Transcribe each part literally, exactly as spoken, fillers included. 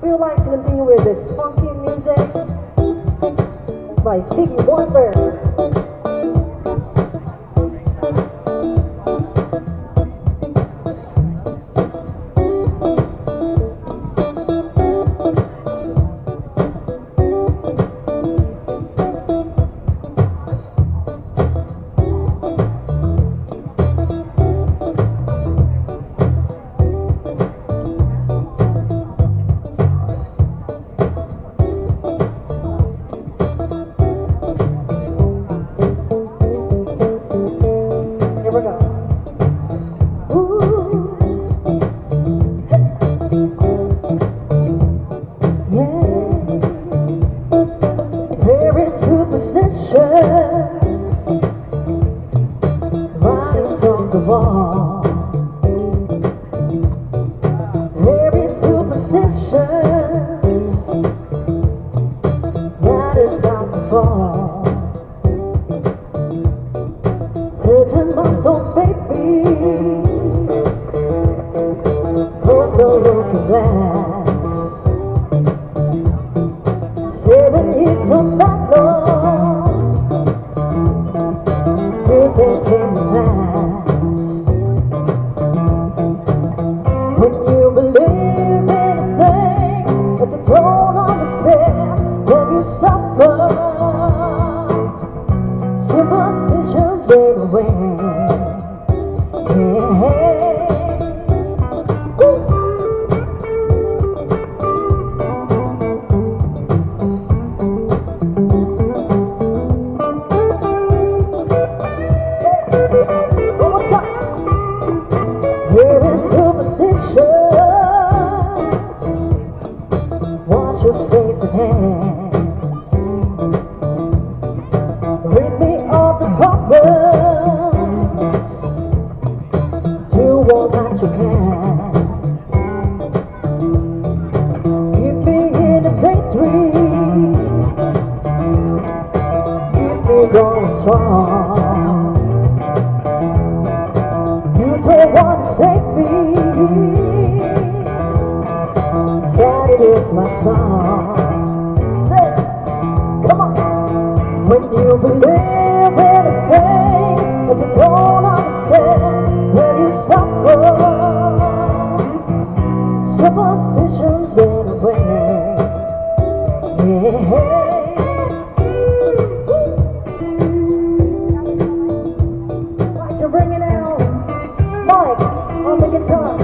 We would like to continue with this funky music by Stevie Wonder. Superstitions writings on the wall. Very superstitions that is about to fall. Thirteen month old baby, hold the looking glass. Seven years of battle, good things in the past. When you believe in things that they don't understand, then you suffer. Superstitions in a way. Yeah. Here is superstitions. Wash your face and hands. Rid me of the problems. Do all that you can. Keep me in a daydream. Keep me going strong. Don't want to save me. Sad it is my song. Say, come on. When you believe in the things that you don't understand, then you suffer. Superstitions in a way. Yeah. Like to bring it out. Mike on the guitar.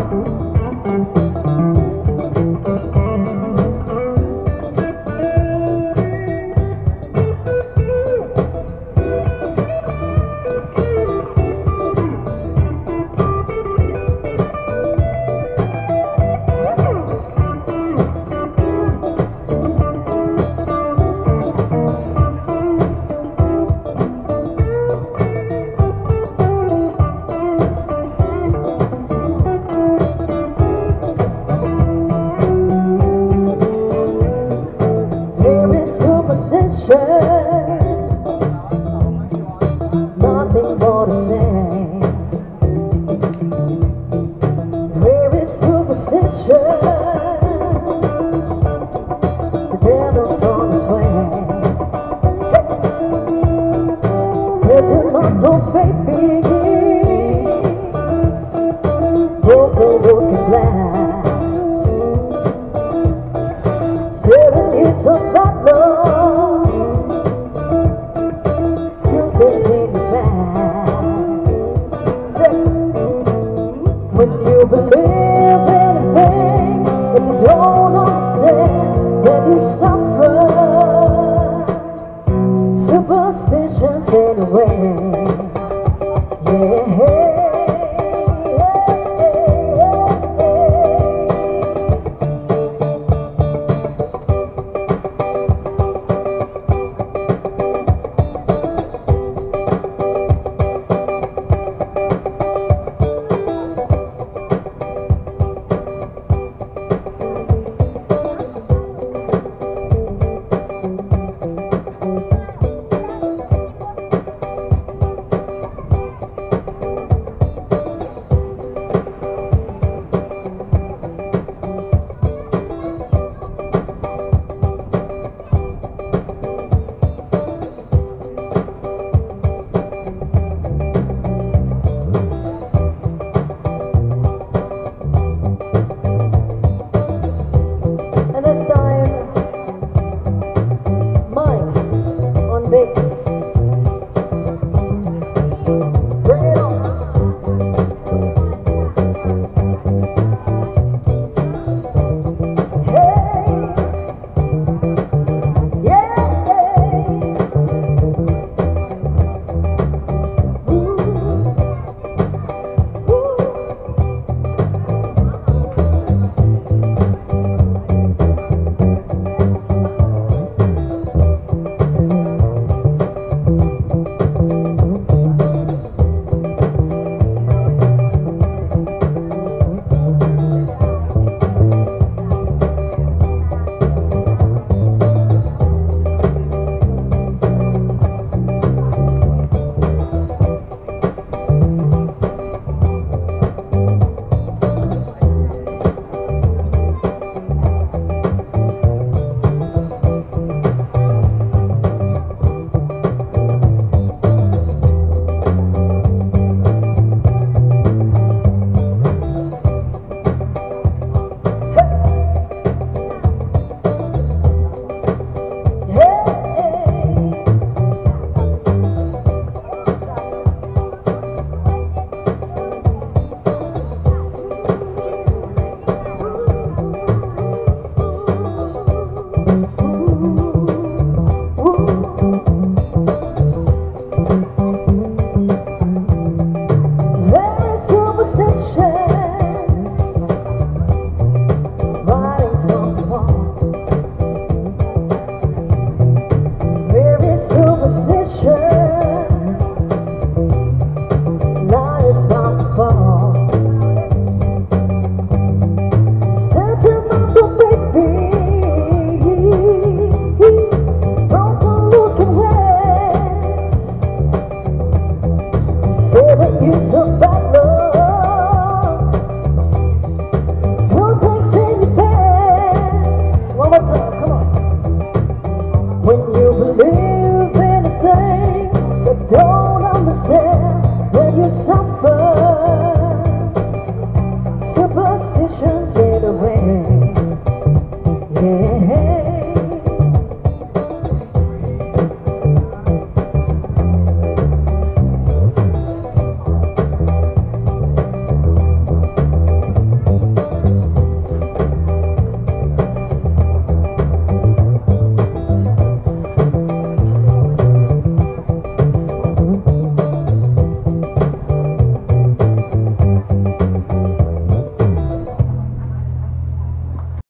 Nothing more to say. Very superstitious. The devil's on his way. Thirteen month old baby, broke the looking glass. Seven years of that love. When you believe in things that you don't understand, then you suffer. Superstitions in a way. Yeah. can.